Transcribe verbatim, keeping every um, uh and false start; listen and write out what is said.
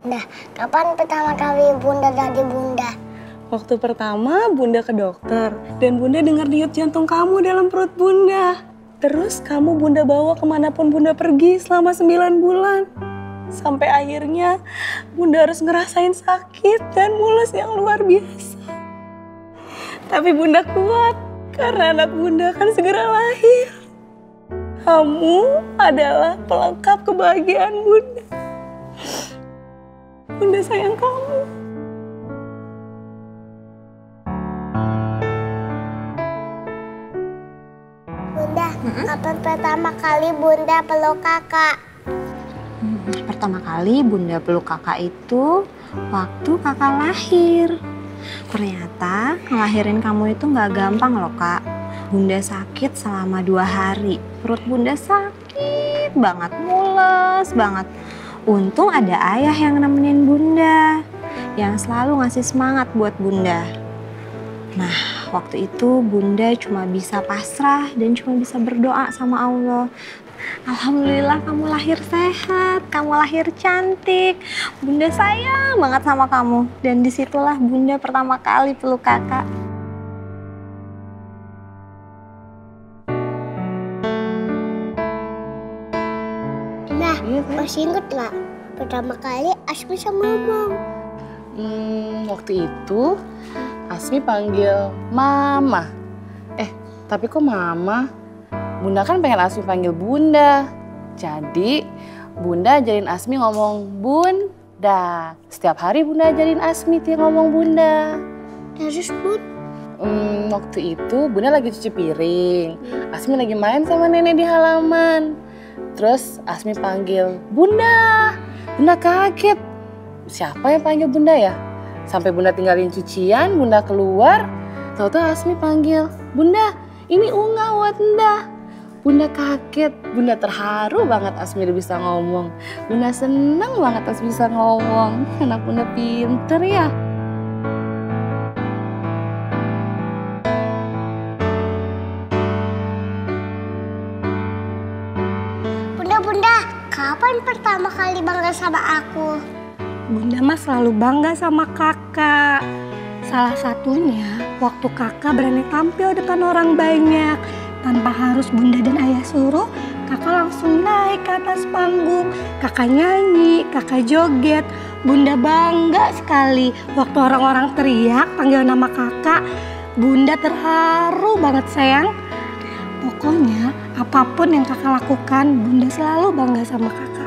Nah, kapan pertama kali Bunda jadi Bunda? Waktu pertama Bunda ke dokter dan Bunda dengar denyut jantung kamu dalam perut Bunda. Terus kamu Bunda bawa kemanapun Bunda pergi selama sembilan bulan. Sampai akhirnya Bunda harus ngerasain sakit dan mules yang luar biasa. Tapi Bunda kuat karena anak Bunda akan segera lahir. Kamu adalah pelengkap kebahagiaan Bunda. Bunda sayang kamu. Bunda, mm-hmm. kapan pertama kali Bunda peluk kakak? Hmm, pertama kali Bunda peluk kakak itu waktu kakak lahir. Ternyata ngelahirin kamu itu nggak gampang loh kak. Bunda sakit selama dua hari. Perut Bunda sakit banget, mules banget. Untung ada ayah yang nemenin Bunda, yang selalu ngasih semangat buat Bunda. Nah, waktu itu Bunda cuma bisa pasrah dan cuma bisa berdoa sama Allah. Alhamdulillah kamu lahir sehat, kamu lahir cantik. Bunda sayang banget sama kamu. Dan disitulah Bunda pertama kali peluk kakak. Nah, masih inget gak pertama kali Asmi sama Mama? Hmm, waktu itu Asmi panggil Mama. Eh, tapi kok Mama? Bunda kan pengen Asmi panggil Bunda. Jadi Bunda ajarin Asmi ngomong Bunda. Setiap hari Bunda ajarin Asmi dia ngomong Bunda. Terus Bun? Hmm, waktu itu Bunda lagi cuci piring. Asmi lagi main sama nenek di halaman. Terus Asmi panggil Bunda. Bunda kaget. Siapa yang panggil Bunda ya? Sampai Bunda tinggalin cucian, Bunda keluar. Tahu-tahu Asmi panggil, Bunda, ini Unga buat Bunda. Bunda kaget, Bunda terharu banget Asmi udah bisa ngomong. Bunda seneng banget Asmi bisa ngomong. Anak Bunda pinter ya. Bunda, kapan pertama kali bangga sama aku? Bunda mah selalu bangga sama kakak. Salah satunya waktu kakak berani tampil depan orang banyak. Tanpa harus Bunda dan Ayah suruh, kakak langsung naik ke atas panggung. Kakak nyanyi, kakak joget. Bunda bangga sekali. Waktu orang-orang teriak panggil nama kakak, Bunda terharu banget sayang. Pokoknya apapun yang kakak lakukan, Bunda selalu bangga sama kakak.